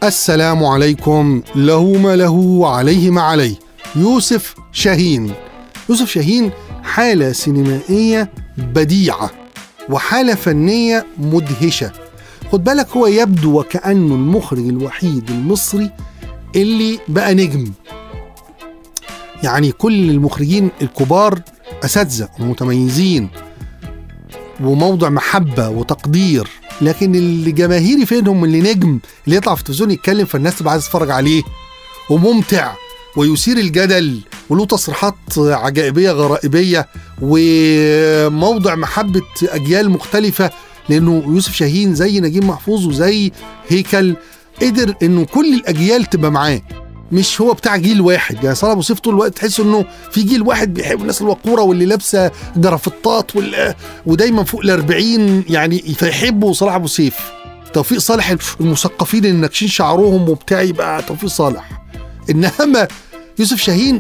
السلام عليكم. له ما له وعليه ما عليه. يوسف شاهين. يوسف شاهين حالة سينمائية بديعة وحالة فنية مدهشة. خد بالك، هو يبدو وكأنه المخرج الوحيد المصري اللي بقى نجم. يعني كل المخرجين الكبار أساتذة ومتميزين وموضع محبة وتقدير، لكن اللي جماهيري فينهم اللي نجم، اللي يطلع في التلفزيون يتكلم فالناس تبقى عايزة تتفرج عليه وممتع ويثير الجدل وله تصريحات عجائبية غرائبية وموضع محبة أجيال مختلفة. لأنه يوسف شاهين زي نجيب محفوظ وزي هيكل قدر إنه كل الأجيال تبقى معاه، مش هو بتاع جيل واحد. يعني صلاح أبو سيف طول الوقت تحس إنه في جيل واحد بيحب الناس الوقورة واللي لابسة جرافطات ودايما فوق ال40 يعني فيحبوا صلاح أبو سيف. توفيق صالح المثقفين اللي ناكشين شعرهم وبتاع يبقى توفيق صالح. إنما يوسف شاهين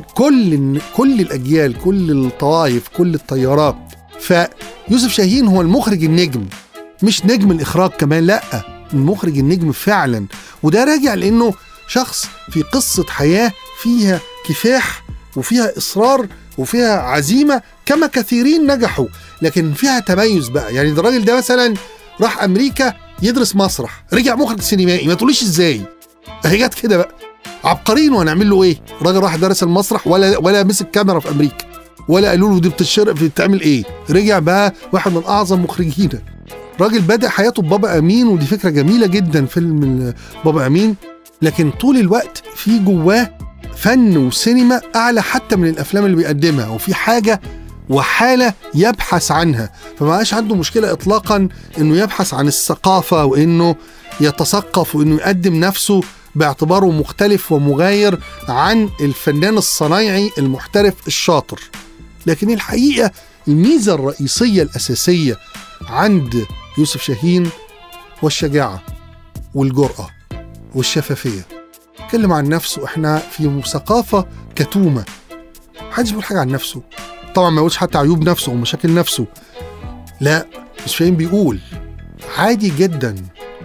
كل الأجيال، كل الطوائف، كل التيارات. فيوسف شاهين هو المخرج النجم، مش نجم الإخراج كمان، لأ، المخرج النجم فعلا. وده راجع لأنه شخص في قصة حياة فيها كفاح وفيها إصرار وفيها عزيمة كما كثيرين نجحوا، لكن فيها تميز بقى. يعني الراجل ده مثلا راح أمريكا يدرس مسرح، رجع مخرج سينمائي. ما تقوليش إزاي، هي جت كده بقى. عبقريين، وهنعمل له إيه؟ الراجل راح درس المسرح ولا مسك كاميرا في أمريكا ولا قالوا له دي بتعمل إيه. رجع بقى واحد من أعظم مخرجين. راجل بدأ حياته ببابا أمين، ودي فكرة جميلة جدا فيلم بابا أمين، لكن طول الوقت في جواه فن وسينما أعلى حتى من الأفلام اللي بيقدمها، وفي حاجة وحالة يبحث عنها. فما بقاش عنده مشكلة إطلاقا إنه يبحث عن الثقافة وإنه يتثقف وإنه يقدم نفسه باعتباره مختلف ومغاير عن الفنان الصنايعي المحترف الشاطر. لكن الحقيقة الميزة الرئيسية الأساسية عند يوسف شاهين والشجاعة والجرأة والشفافية. اتكلم عن نفسه. احنا في ثقافة كتومة، محدش بيقول حاجة عن نفسه. طبعا ما يقولش حتى عيوب نفسه ومشاكل نفسه، لا، يوسف شاهين بيقول عادي جدا،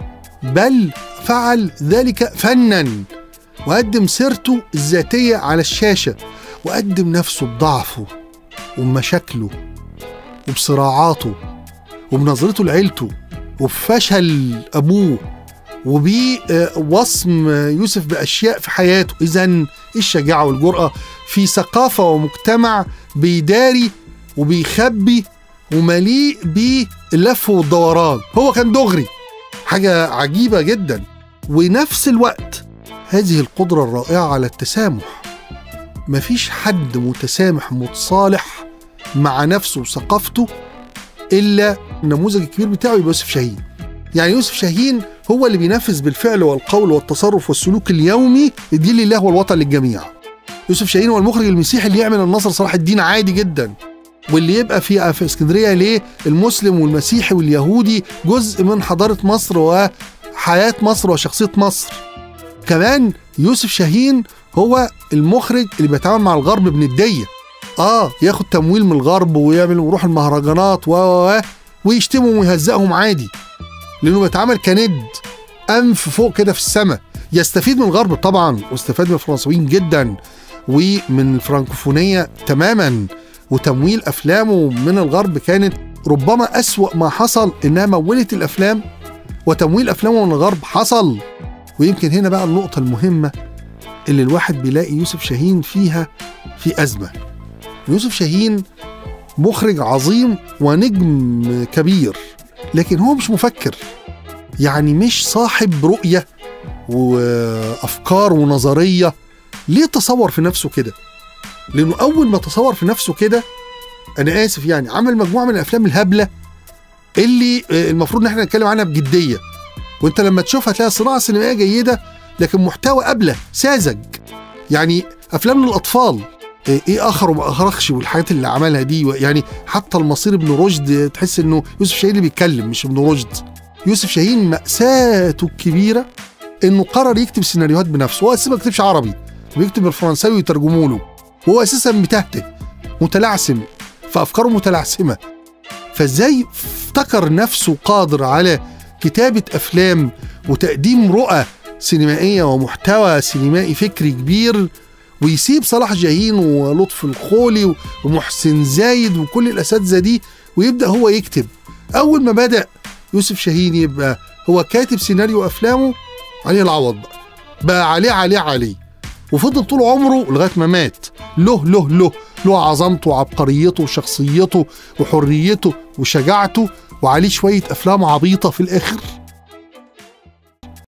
بل فعل ذلك فنا، وقدم سيرته الذاتية على الشاشة، وقدم نفسه بضعفه وبمشاكله وبصراعاته وبنظرته لعيلته وبفشل أبوه وبوصم يوسف بأشياء في حياته. إذن الشجاعة والجرأة في ثقافة ومجتمع بيداري وبيخبي ومليء باللف والدوران. هو كان دغري، حاجة عجيبة جدا. ونفس الوقت هذه القدرة الرائعة على التسامح. مفيش حد متسامح متصالح مع نفسه وثقافته إلا النموذج الكبير بتاعه يبقى يوسف شاهين. يعني يوسف شاهين هو اللي بينفذ بالفعل والقول والتصرف والسلوك اليومي الدين لله والوطن للجميع. يوسف شاهين هو المخرج المسيحي اللي يعمل الناصر صلاح الدين عادي جدا، واللي يبقى في اسكندرية ليه المسلم والمسيحي واليهودي جزء من حضارة مصر وحياة مصر وشخصية مصر. كمان يوسف شاهين هو المخرج اللي بيتعامل مع الغرب بندية. ياخد تمويل من الغرب ويعمل ويروح المهرجانات ويشتمهم ويهزقهم عادي، لأنه بيتعامل كند، أنف فوق كده في السماء. يستفيد من الغرب طبعا، واستفاد من الفرنسويين جدا ومن الفرنكوفونية تماما، وتمويل أفلامه من الغرب كانت ربما أسوأ ما حصل، إنها مولت الأفلام، وتمويل أفلامه من الغرب حصل. ويمكن هنا بقى النقطة المهمة اللي الواحد بيلاقي يوسف شاهين فيها في أزمة. يوسف شاهين مخرج عظيم ونجم كبير، لكن هو مش مفكر. يعني مش صاحب رؤية وأفكار ونظرية. ليه تصور في نفسه كده؟ لأنه أول ما تصور في نفسه كده، أنا آسف يعني، عمل مجموعة من الأفلام الهبلة اللي المفروض نحن نتكلم عنها بجدية، وانت لما تشوفها هتلاقي صناعة سينمائية جيدة لكن محتوى أبله ساذج. يعني أفلام للأطفال، إيه آخر وما أخرخش والحاجات اللي عملها دي. يعني حتى المصير ابن رشد تحس إنه يوسف شاهين اللي بيتكلم مش ابن رشد. يوسف شاهين مأساته الكبيرة إنه قرر يكتب سيناريوهات بنفسه. هو أساسا ما بيكتبش عربي، بيكتب الفرنساوي ويترجموا له، وهو أساسا متهته متلعثم، فأفكاره متلعثمة. فإزاي افتكر نفسه قادر على كتابة أفلام وتقديم رؤى سينمائية ومحتوى سينمائي فكري كبير، ويسيب صلاح جاهين ولطفي الخولي ومحسن زايد وكل الأساتذة دي ويبدأ هو يكتب. أول ما بدأ يوسف شاهين يبقى هو كاتب سيناريو أفلامه، عليه العوض بقى عليه، وفضل طول عمره لغاية ما مات له عظمته وعبقريته وشخصيته وحريته وشجاعته، وعليه شوية أفلام عبيطة في الآخر.